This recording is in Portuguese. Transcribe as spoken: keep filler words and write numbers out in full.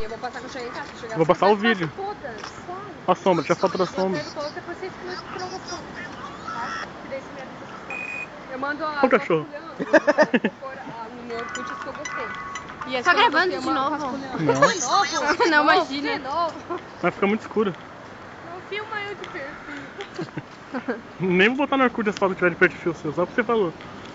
eu vou passar com o cheguei em casa. Chegar Vou passar o vídeo. Todas. A sombra, tinha foto da sombra. Eu todas, depois vocês tiram as fotos. Eu mando a o cachorro. No meu Orkut que eu gostei. E tá gravando de novo? Não. Não, imagina. Vai ficar muito escuro. Não filma eu de perfil. Nem vou botar no Orkut as fotos que tiver de perfil seu, só porque você falou.